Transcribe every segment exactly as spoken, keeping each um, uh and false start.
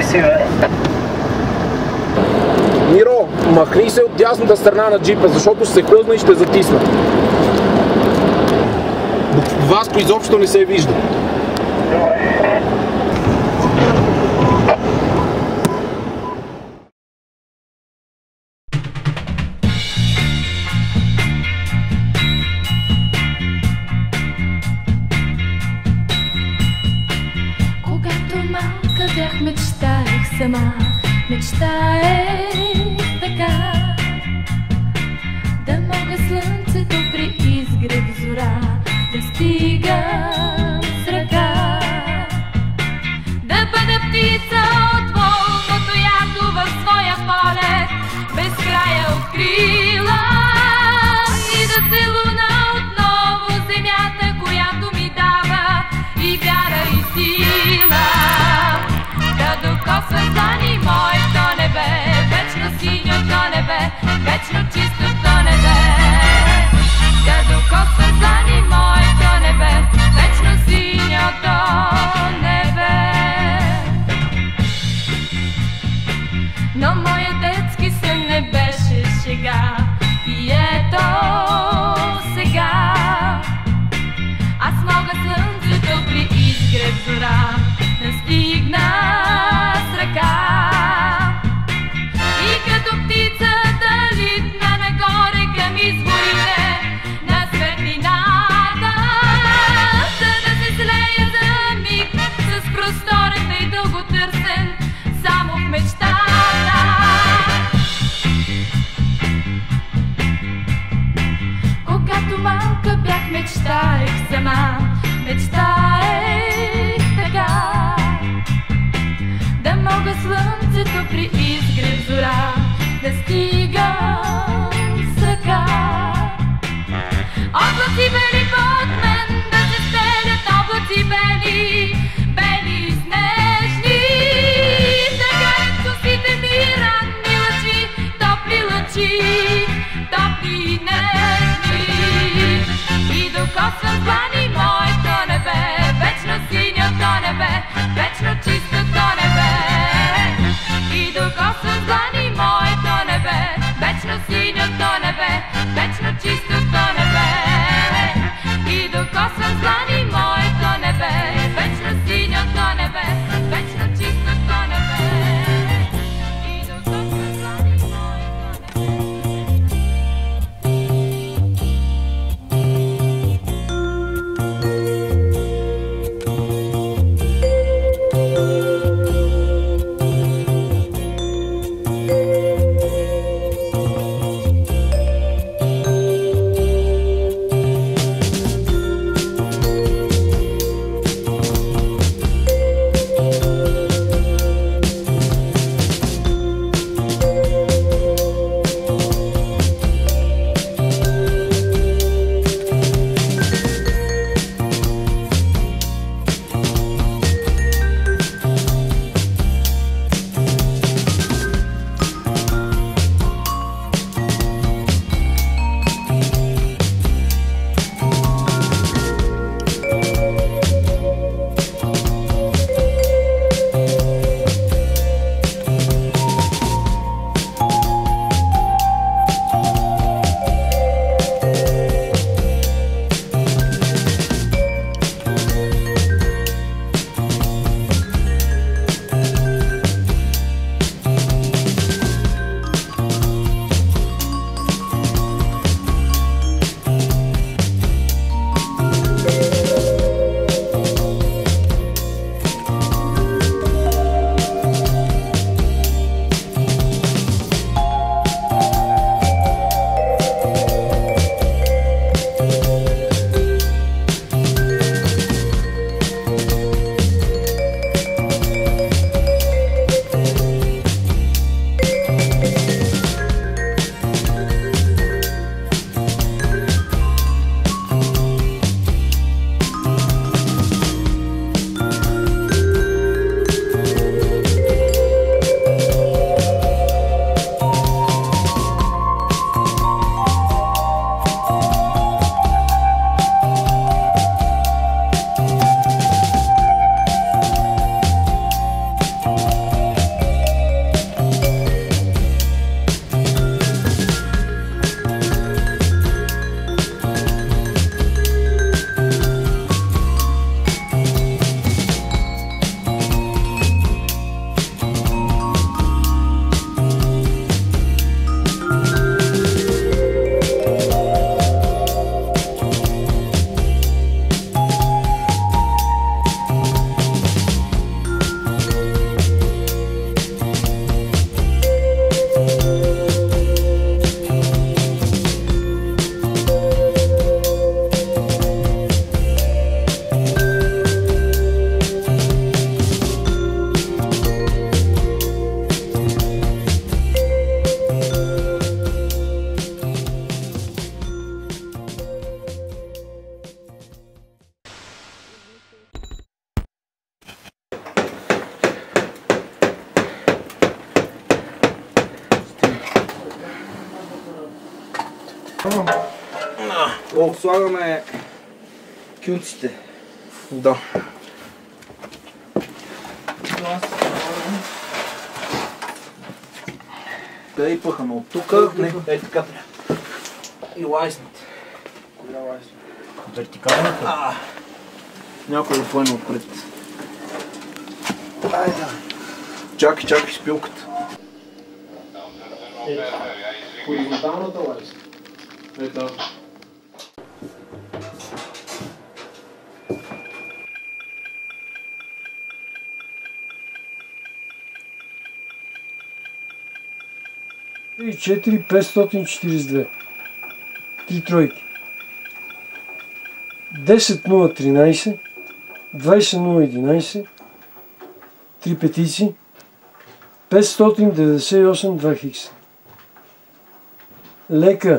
Миро, махни се от дясната страна на джипа, защото ще се хлъзна и ще затисна. Васко изобщо не се вижда. Бях, мечтаех сама, мечтаех така, да мога слънцето при изгрев зора да стигам с ръка, да бъда птица от волното ято в своя полет, без края от крила, и да целуна отново земята, която ми дава и вяра и сила. Да докосвам длани моето небе, вечно синьото небе, вечно чистото небе. Да докосвам длани моето небе, вечно синьото небе. О, слагаме кюнците. Да. Къде и пъхаме? От тук? Не, ей така. И лайснат. Коя лайснат? Вертикалната? Някой да поеме отпред. Айде. Чакай, чакай спилката. Хоризонталната лайса. Ето. и четири петстотин четиридесет и две. Три тройки. десет нула тринадесет, двадесет нула единадесет, три петици, петстотин деветдесет и осем два хикса. Лека.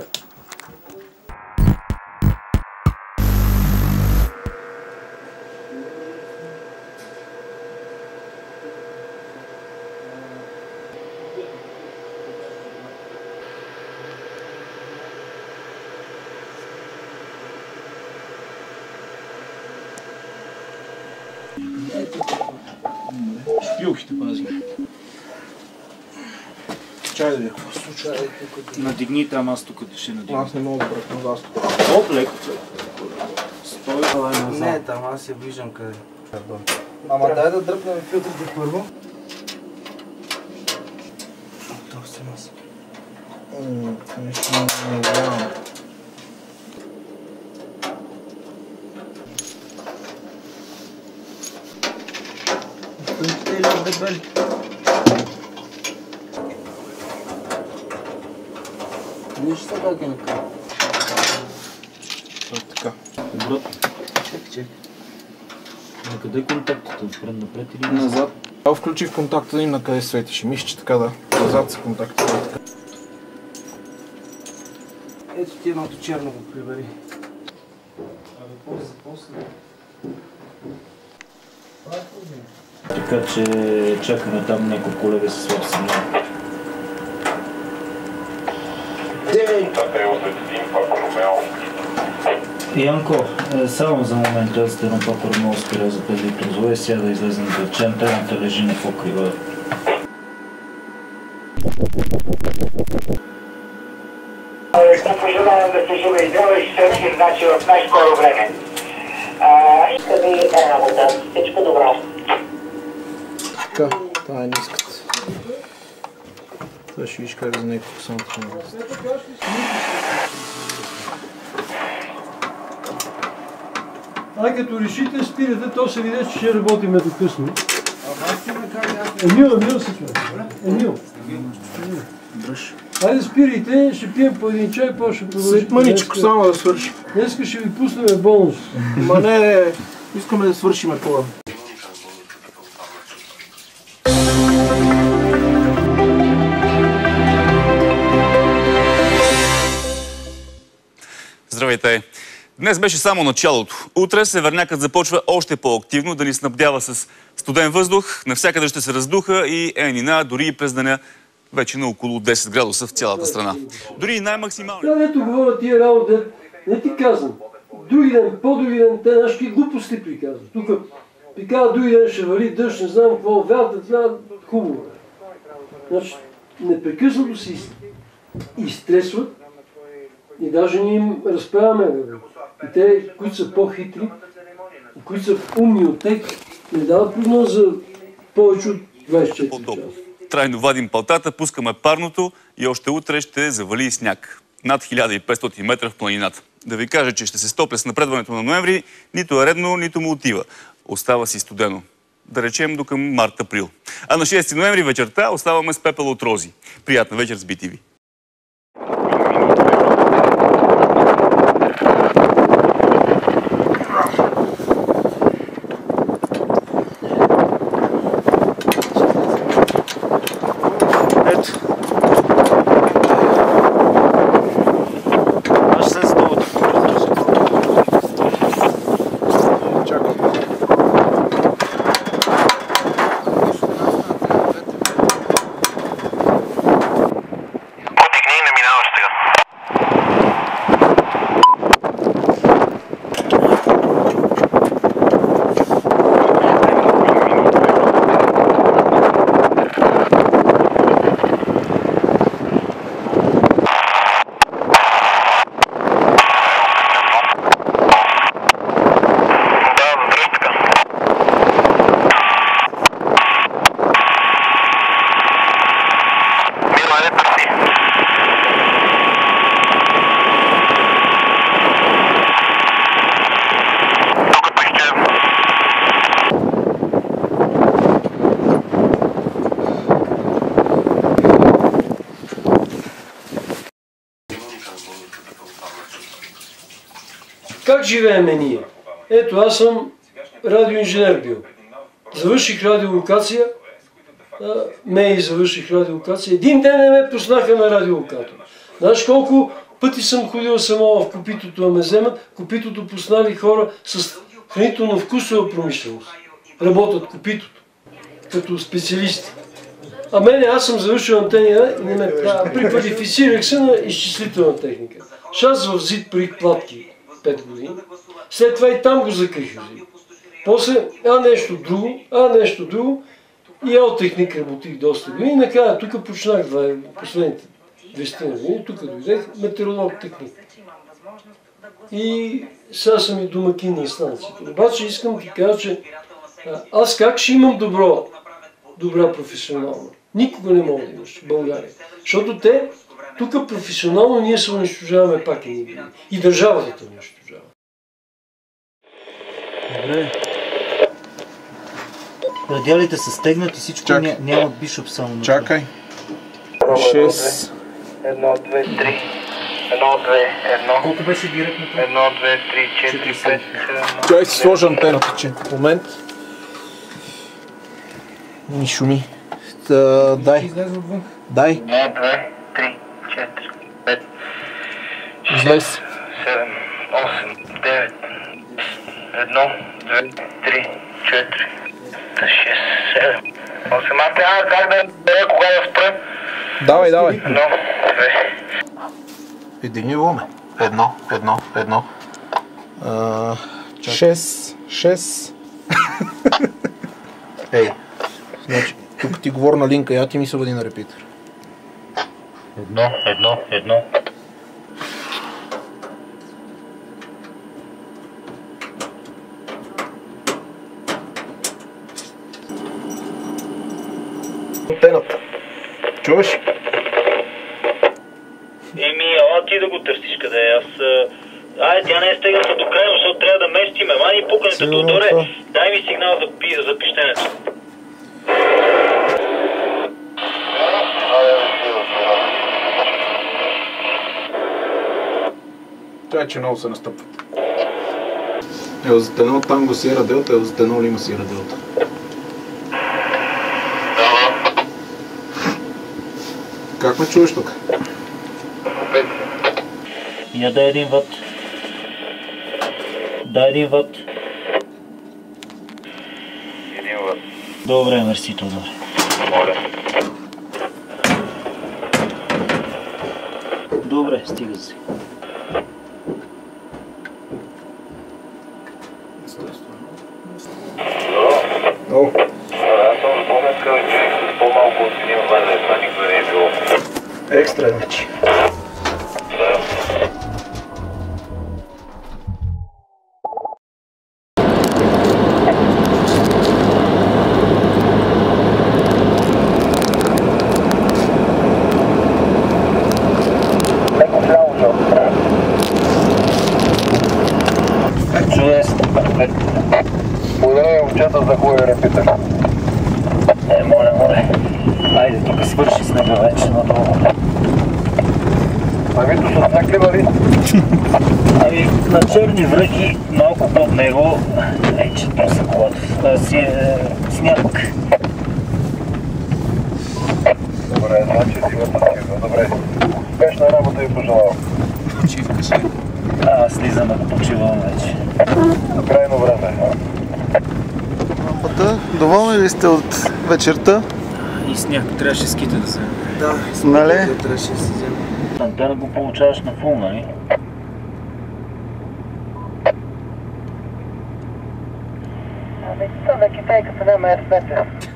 Шпилките пази. Чай да ви, какво се случва? Надигните, ама аз тук ще надигна. Аз не мога да бръкна вас тук. Оп, леко. Стой, давай назад. Не, там аз я виждам къде. Ама дай да дръпнем филтрите първо. Това се маса. Нещо не гледам. Филтрите ли дебели? Нищо как е накъде. Така. Добре. Чекай, чекай. На къде е контактите? Отпред напред или Назад. Аз включих контакта им на къде светеше. Мисля, че така да. Назад са контактите. Ето ти едното черно го прибери. Абе, после, после. Така че чакаме там някой колега се слаб сигнал. Янко, е, само за момента аз едно Папа Ромео спира за пет литра зло, сега да излезем да речем, тайната лежи на покрива. Пожелавам да се живе и здраве и ще се значи в най-скоро време. Иска да ви е работа. Всичко добро. Така, това е ниската. Това ще виж как за някакво само това. Ай, като решите спирате, то се види, че ще работиме до късно. Емил, Емил се чува. Емил. Айде спирайте, ще пием по един чай, после ще продължим. След мъничко само да свършим. Днеска ще ви пуснем бонус. Ма не, искаме да свършим това. Здравейте! Днес беше само началото. Утре севернякът започва още по-активно да ни снабдява с студен въздух, навсякъде ще се раздуха и е нина, дори и през деня вече на около десет градуса в цялата страна. Дори и най-максимално. Да, ето говоря тия работа, не ти казвам. Други ден, по-други ден, те нашки глупости приказват. Тук приказват други ден ще вали дъжд, не знам какво, вятър, това хубаво. Значи, непрекъснато си изтресват и даже ние им разправяме. И те, които са по-хитри, които са умни от тях, не дават прогноз за повече от двадесет и четири часа. Трайно вадим палтата, пускаме парното и още утре ще завали сняг. Над хиляда и петстотин метра в планината. Да ви кажа, че ще се стопля с напредването на ноември, нито е редно, нито му отива. Остава си студено. Да речем до към март-април. А на шести ноември вечерта оставаме с пепел от рози. Приятна вечер с би ти ви. как живееме ние? Ето, аз съм радиоинженер бил. Завърших радиолокация, ме и завърших радиолокация. Един ден не ме пуснаха на радиолокатор. Знаеш колко пъти съм ходил само в Копитото да ме вземат? Копитото пуснали хора с хранително-вкусова промишленост. Работят Копитото, като специалисти. А мене, аз съм завършил антения и не ме преквалифицирах се на изчислителна техника. Аз в ЗИД прих платки пет години. След това и там го закрих в ЗИД. После, а нещо друго, а нещо друго. И еотехник работих доста години. Накрая тук почнах последните двайсет години. Тук дойдех метеоролог-техник. И сега съм и домакин на станцията. Обаче искам да ти кажа, че аз как ще имам добро, добра професионална? Никога не мога да имаш в България. Защото те, тук професионално ние се унищожаваме пак и ние. И държавата те унищожава. Добре. Радиалите са стегнати, всичко ня, няма бишоп само. Чакай. шест. Едно, две, три. Едно, две, едно. Колко беше директното? Едно, две, три, четири, пет, седем. Чай си сложа антената, че в момент. Ми шуми. Та, дай. Дай. Едно, две, три, четири, пет. Излез. седем, осем, девет. Едно, две, три, четири, шест, седем, осем. Аз трябва как да бе, кога да спрем? Давай, давай. Едно, две. Един ниво ме. Едно, едно, едно. А, шест, шест. Ей, значи, тук ти говоря на линка, я ти ми се въди на репитър. Едно, едно, едно. Антената. Чуваш? Еми, ала ти да го търсиш къде е. Аз... Айде, тя не е стегната до края, защото трябва да местиме. Мани пукането до отдоре. Дай ми сигнал за, пи... за пищенето. Чай, че много се настъпва. Елзатенол Танго Сиера Делта, Елзатенол Лима Сиера Делта. Как ме чуваш тук? Я дай един ват. Дай един ват. Един ват. Добре, мерси, Тодор. Моля. Добре, стига си. О. Аз съм спомнен, че по-малко от един ват, това никога не е било. Екстра, значи. Благодаря, момчета, за хубавия репитър. Е, моля, моля. Айде, тук свърши снега вече надолу. Ами, то са сняг ли вали? Ами, на черни връхи, малко под него, е, че то са колата, си е сняг. Добре, значи силата стигна. Добре. Успешна работа ви пожелавам. Почивка си. А, слизам да почивам вече. Крайно време. Лампата, доволни ли сте от вечерта? И сняг, трябваше ските да вземем. Да, нали? Трябваше да се вземем. Антена го получаваш на фул, нали? Ами, това на китайката няма е смете.